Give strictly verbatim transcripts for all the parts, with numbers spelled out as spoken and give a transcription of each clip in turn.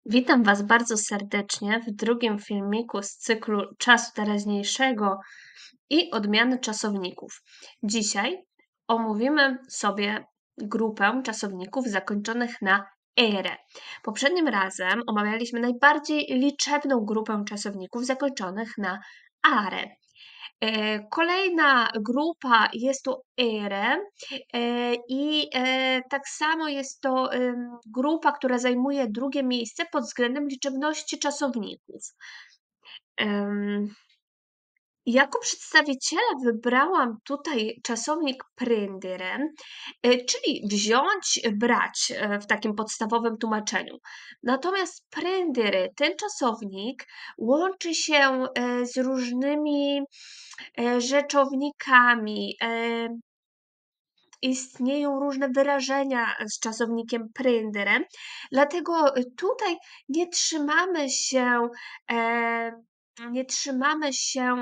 Witam Was bardzo serdecznie w drugim filmiku z cyklu Czasu Teraźniejszego i odmiany czasowników. Dzisiaj omówimy sobie grupę czasowników zakończonych na ere. Poprzednim razem omawialiśmy najbardziej liczebną grupę czasowników zakończonych na are. E, Kolejna grupa jest to ere e, i e, tak samo jest to em, grupa, która zajmuje drugie miejsce pod względem liczebności czasowników. Em, Jako przedstawiciela wybrałam tutaj czasownik prendere, e, czyli wziąć, brać e, w takim podstawowym tłumaczeniu. Natomiast prendere, ten czasownik łączy się e, z różnymi e, rzeczownikami. e, Istnieją różne wyrażenia z czasownikiem prendere, dlatego tutaj nie trzymamy się, e, nie trzymamy się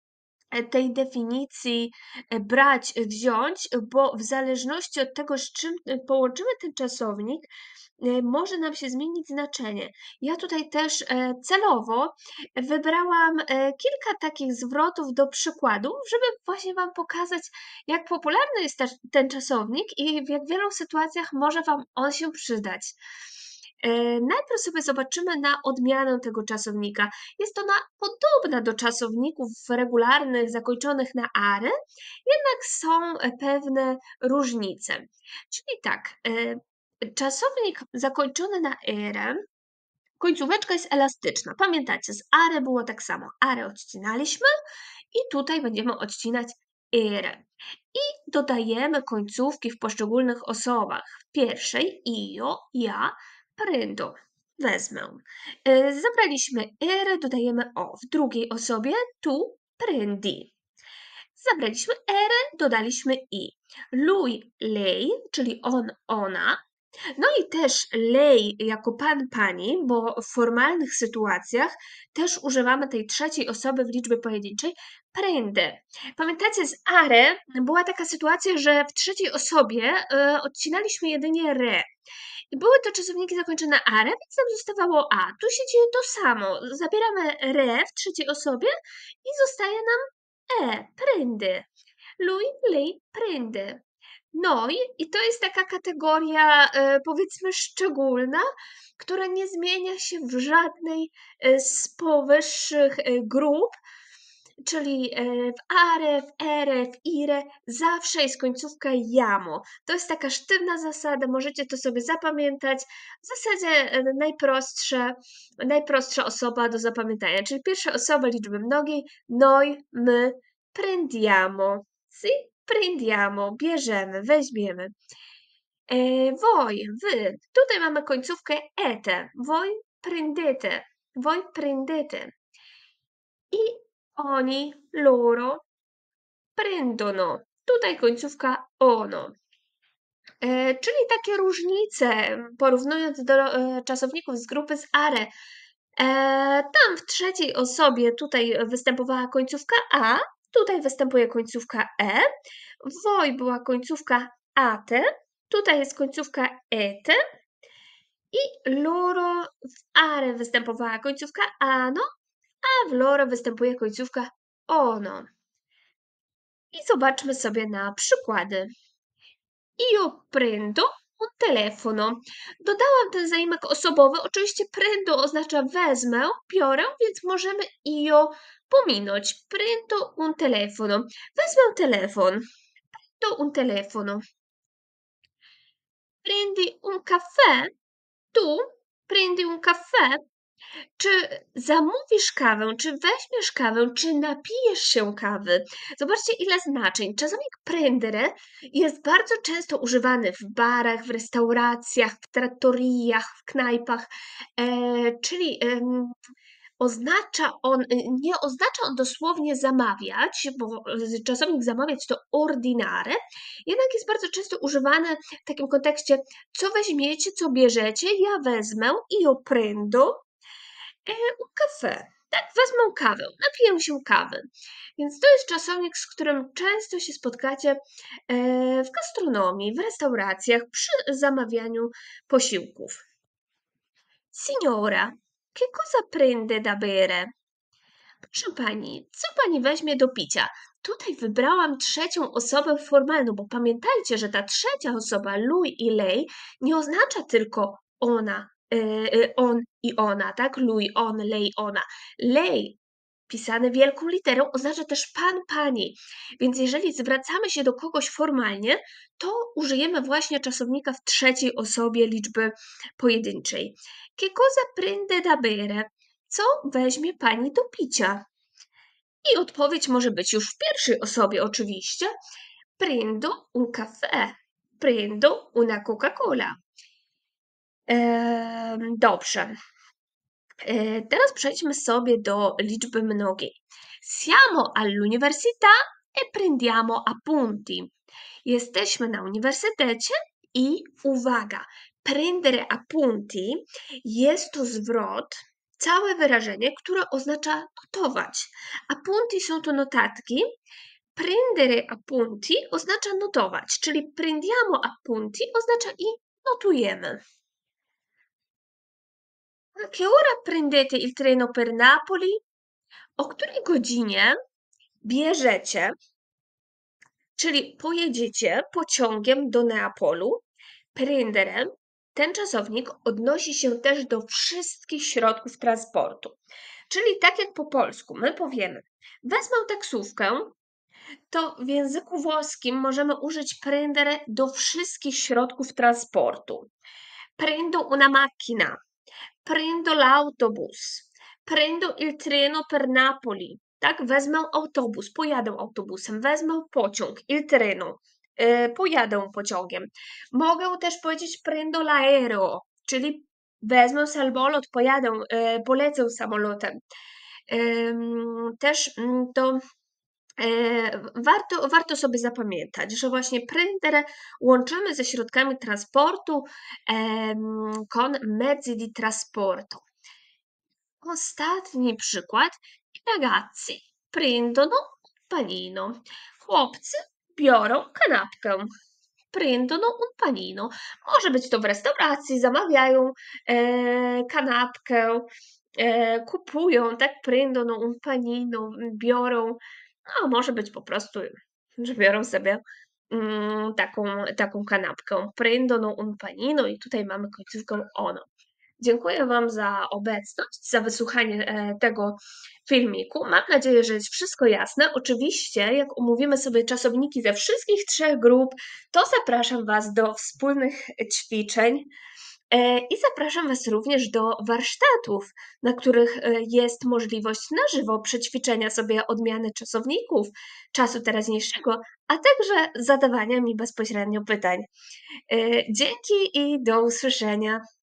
tej definicji e, brać, wziąć, bo w zależności od tego, z czym e, połączymy ten czasownik, e, może nam się zmienić znaczenie. Ja tutaj też e, celowo wybrałam e, kilka takich zwrotów do przykładów, żeby właśnie Wam pokazać, jak popularny jest ta, ten czasownik i w jak wielu sytuacjach może Wam on się przydać. E, Najpierw sobie zobaczymy na odmianę tego czasownika. Jest ona podobna do czasowników regularnych zakończonych na are, jednak są e, pewne różnice. Czyli tak, e, czasownik zakończony na ere, końcóweczka jest elastyczna. Pamiętacie, z are było tak samo. Are odcinaliśmy i tutaj będziemy odcinać ere. I dodajemy końcówki w poszczególnych osobach. W pierwszej io, ja, prendo, wezmę. E, Zabraliśmy ere, dodajemy o. W drugiej osobie tu prendi. Zabraliśmy ere, dodaliśmy i. Lui, lei, czyli on, ona. No i też lei jako pan, pani, bo w formalnych sytuacjach też używamy tej trzeciej osoby w liczbie pojedynczej, prende. Pamiętacie, z are była taka sytuacja, że w trzeciej osobie e, odcinaliśmy jedynie re. I były to czasowniki zakończone na are, więc nam zostawało a. Tu się dzieje to samo. Zabieramy re w trzeciej osobie i zostaje nam e, prende. Lui, lei, prende. No i, i to jest taka kategoria, e, powiedzmy, szczególna, która nie zmienia się w żadnej e, z powyższych e, grup, czyli e, w are, w ere, w ire zawsze jest końcówka jamo. To jest taka sztywna zasada, możecie to sobie zapamiętać. W zasadzie e, najprostsze, najprostsza osoba do zapamiętania, czyli pierwsza osoba liczby mnogiej, noi, my, prendiamo. Si? Prendiamo, bierzemy, weźmiemy. E, voi, wy. Tutaj mamy końcówkę ete. Voi prendete. Voi prendete. I oni, loro, prendono. Tutaj końcówka ono. E, czyli takie różnice, porównując do e, czasowników z grupy z are. E, tam w trzeciej osobie tutaj występowała końcówka a, tutaj występuje końcówka e. W voi była końcówka ate, tutaj jest końcówka ete. I loro w are występowała końcówka ano, a w loro występuje końcówka ono. I zobaczmy sobie na przykłady. Io prendo un telefono. Dodałam ten zaimek osobowy. Oczywiście prendo oznacza wezmę, biorę, więc możemy io pominąć. Prendo un telefono. Wezmę telefon. Prendo un telefono. Prendi un caffè? Tu prendi un caffè? Czy zamówisz kawę, czy weźmiesz kawę, czy napijesz się kawy? Zobaczcie, ile znaczeń. Czasownik prendere jest bardzo często używany w barach, w restauracjach, w trattoriach, w knajpach, e, czyli em, oznacza on, y, nie oznacza on dosłownie zamawiać, bo y, czasownik zamawiać to ordinare, jednak jest bardzo często używany w takim kontekście, co weźmiecie, co bierzecie, ja wezmę, io prendo, e, un caffè. Tak, wezmę kawę, napiję się kawy. Więc to jest czasownik, z którym często się spotkacie e, w gastronomii, w restauracjach, przy zamawianiu posiłków. Signora, che cosa prende da bere? Proszę pani, co pani weźmie do picia? Tutaj wybrałam trzecią osobę formalną, bo pamiętajcie, że ta trzecia osoba, lui i lei, nie oznacza tylko ona, e, e, on i ona, tak? Lui, on, lei, ona. Lei, pisane wielką literą, oznacza też pan, pani. Więc jeżeli zwracamy się do kogoś formalnie, to użyjemy właśnie czasownika w trzeciej osobie liczby pojedynczej. Che cosa prende da bere? Co weźmie pani do picia? I odpowiedź może być już w pierwszej osobie oczywiście. Prendo un caffè. Prendo una Coca-Cola. Ehm, dobrze. E, teraz przejdźmy sobie do liczby mnogiej. Siamo all'università e prendiamo appunti. Jesteśmy na uniwersytecie i uwaga, prendere appunti jest to zwrot, całe wyrażenie, które oznacza notować. Appunti są to notatki. Prendere appunti oznacza notować, czyli prendiamo appunti oznacza i notujemy. A che ora prendete il treno per Napoli? O której godzinie bierzecie, czyli pojedziecie pociągiem do Neapolu? Prendere, ten czasownik odnosi się też do wszystkich środków transportu. Czyli tak jak po polsku my powiemy, wezmę taksówkę, to w języku włoskim możemy użyć prendere do wszystkich środków transportu. Prendo una macchina, prendo l'autobus, prendo il treno per Napoli. Tak, wezmę autobus, pojadę autobusem, wezmę pociąg, il treno, e, pojadę pociągiem. Mogę też powiedzieć prendo l'aereo, czyli wezmę samolot, pojadę, e, polecę samolotem. Też mm, to e, warto, warto sobie zapamiętać, że właśnie prendere łączymy ze środkami transportu con mezzi di trasporto. Ostatni przykład. I ragazzi prendono un panino. Chłopcy biorą kanapkę. Prendono un panino. Może być to w restauracji, zamawiają e, kanapkę, e, kupują, tak? Prendono un panino, biorą. A może być po prostu, że biorą sobie mm, taką, taką kanapkę. Prendono un panino i tutaj mamy końcówkę ono. Dziękuję Wam za obecność, za wysłuchanie e, tego filmiku. Mam nadzieję, że jest wszystko jasne. Oczywiście, jak omówimy sobie czasowniki ze wszystkich trzech grup, to zapraszam Was do wspólnych ćwiczeń e, i zapraszam Was również do warsztatów, na których e, jest możliwość na żywo przećwiczenia sobie odmiany czasowników, czasu teraźniejszego, a także zadawania mi bezpośrednio pytań. E, Dzięki i do usłyszenia.